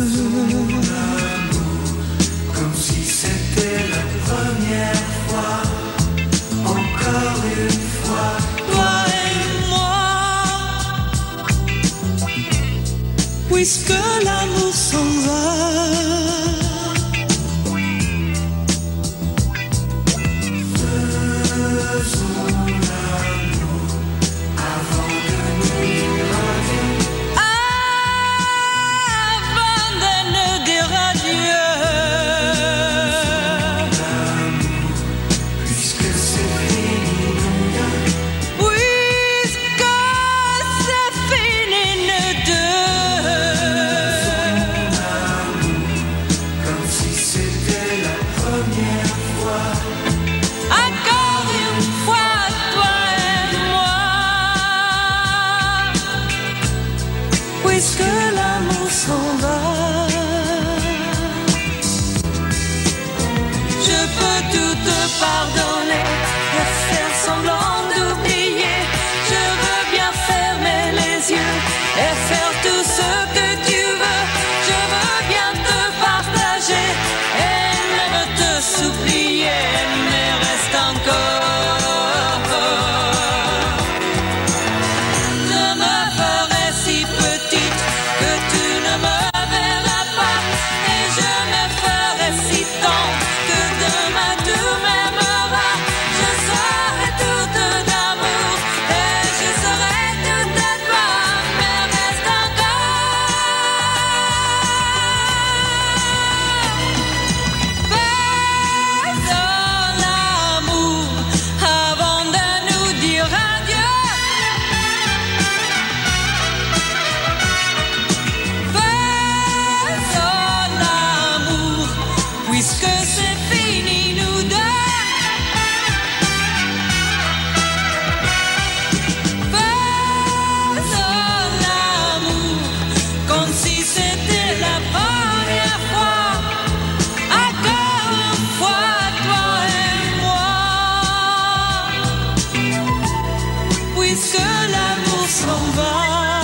Comme si c'était la première fois, encore une fois. Toi et moi, puisque l'amour s'en va. Pardonner et faire semblant d'oublier. Je veux bien fermer les yeux et faire tout ce que tu veux. Je veux bien te partager et même te supplier, mais reste encore. Je me ferai si petite que tu ne me verras pas, et je me ferai si tendre que demain tu m'aimeras. Je serai toute d'amour et je serai toute à toi, mais reste encore. Faisons l'amour avant de nous dire adieu. Faisons l'amour puisque c'est fini nous deux. Faisons l'amour comme si c'était la première fois. Encore une fois, toi et moi, puisque l'amour s'en va.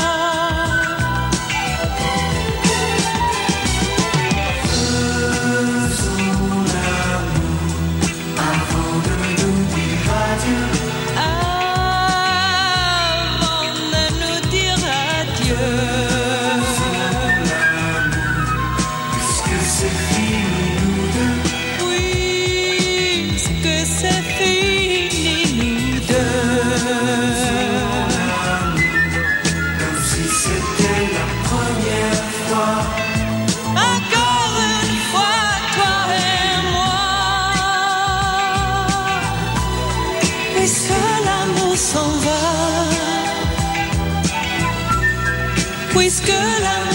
Avant de nous dire adieu. Puisque c'est fini nous deux. Puisque c'est fini nous deux. Comme si c'était la première fois. Encore une fois, toi et moi, puisque l'amour s'en va, puisque l'amour